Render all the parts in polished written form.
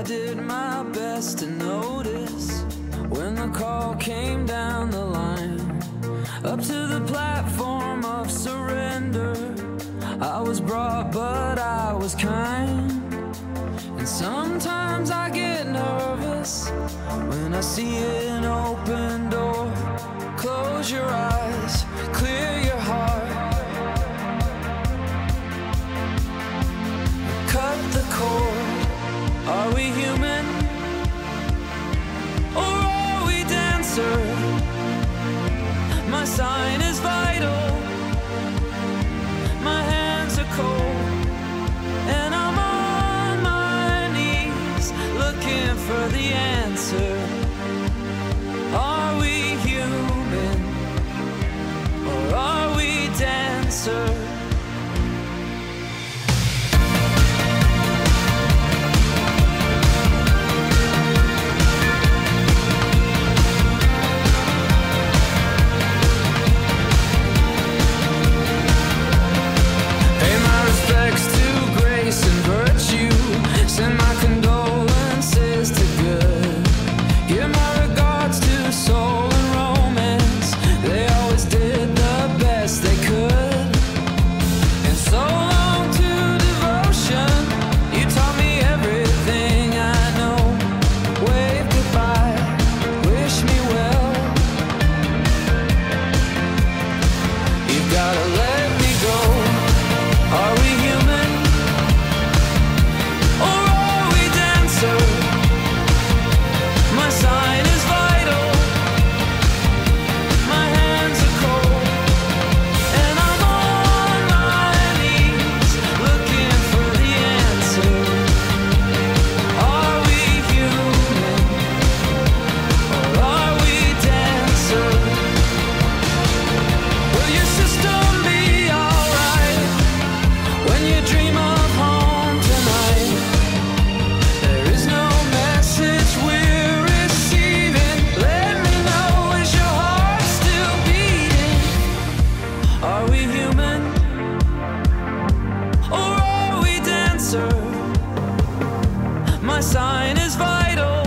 did my best to notice when the call came down the line, up to the platform of surrender. I was brought, but I was kind. And sometimes I get nervous when I see an open door. Close your eyes, clear your heart, cut the cord. Are we human, or are we dancer? My sign is vital, my hands are cold, and I'm on my knees looking for the answer. Are we human, or are we dancer? Send my condolences to good. Give my regards to soul and romance. They always did the best they could. And so long to devotion. You taught me everything I know. Wave goodbye, wish me well. You've gotta let me go. Are we human? My sign is vital, my hands are cold, and I'm on my knees looking for the answer. Are we human, or are we dancer? Will your system be alright when you dream of home tonight? There is no message we're receiving. Let me know, is your heart still beating? Are we human, or are we dancer? My sign is vital,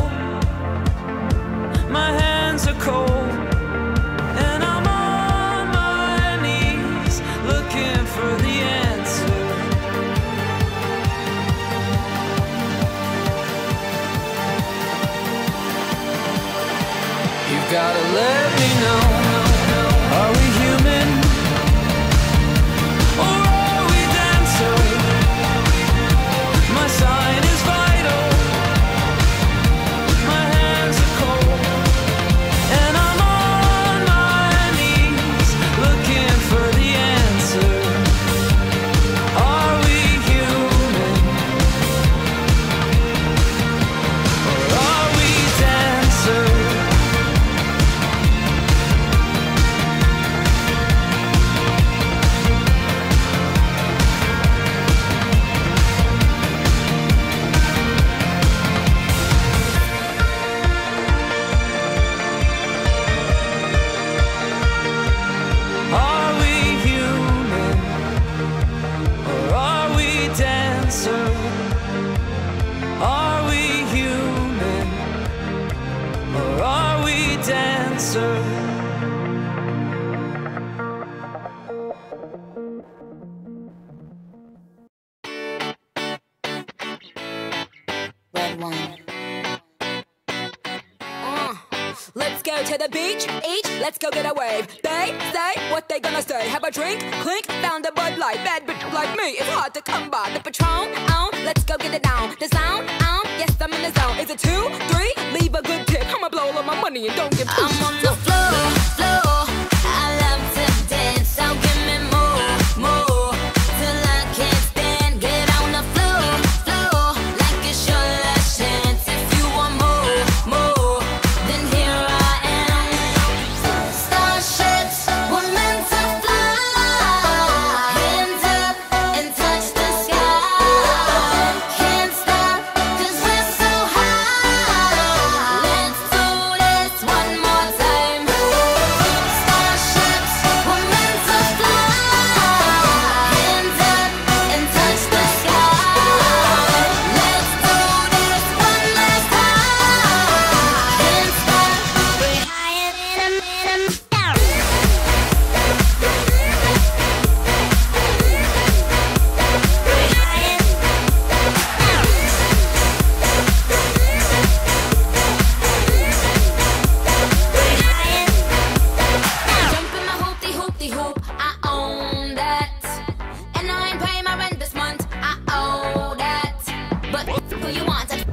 my hands are cold, and I'm on my knees looking for the answer. You've gotta let me know. Are we human, or are we dancer? My sign is vital, my hands are cold, and I'm on my knees looking for the answer. Are we human, or are we dancer? Are we human, or are we dancer? Are we human, or are we dancer? Red wine. Let's go to the beach, each, let's go get a wave. They say what they gonna say. Have a drink, clink, found a Bud Light. Bad bitch like me, it's hard to come by. The Patron, let's go get it down. The sound, yes, I'm in the zone. Is it 2, 3? Leave a good tip. I'ma blow all my money and don't give two I'm on the floor, floor. I love to dance, so give me more, more. Till I can't stand, get on the floor, floor. Like it's your last chance. If you want more, more, then here I am. Starships were meant to fly. Hands up and touch the sky. Can't stop, 'cause we're so high. Let's do this one more time. the hoop, I own that. And I ain't paying my rent this month, I owe that. But who you want?